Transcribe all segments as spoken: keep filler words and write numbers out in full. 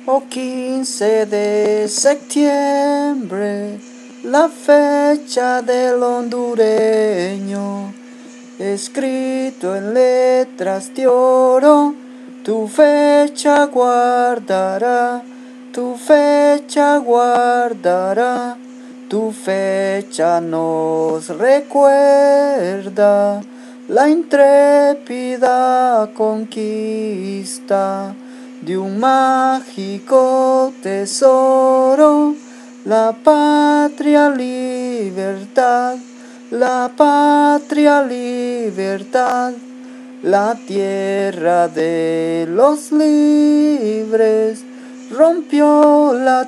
Oh, quince de septiembre, la fecha del hondureño, escrito en letras de oro, tu fecha guardará, tu fecha guardará, tu fecha nos recuerda la intrépida conquista de un mágico tesoro, la patria libertad, la patria libertad, la tierra de los libres rompió la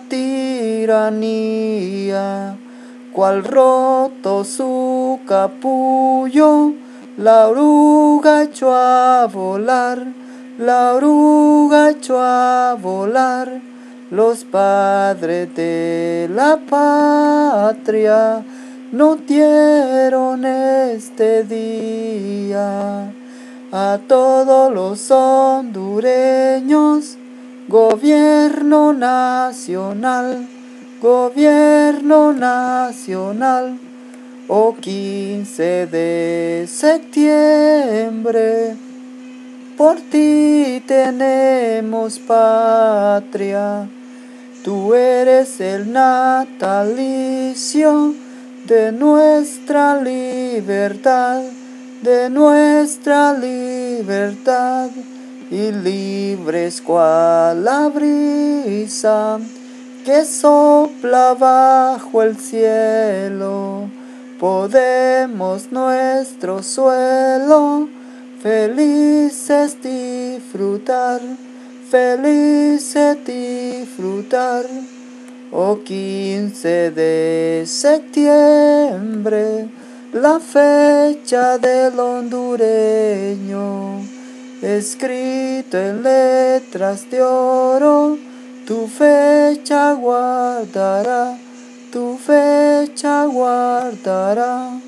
tiranía, cual roto su capullo, la oruga echó a volar, la oruga echó a volar, los padres de la patria nos dieron este día. A todos los hondureños, gobierno nacional, gobierno nacional, oh quince de septiembre, por ti tenemos patria, tú eres el natalicio de nuestra libertad, de nuestra libertad, y libres cual la brisa que sopla bajo el cielo, podemos nuestro suelo felices disfrutar, felices disfrutar. Oh quince de septiembre, la fecha del hondureño, escrito en letras de oro, tu fecha guardará, tu fecha guardará.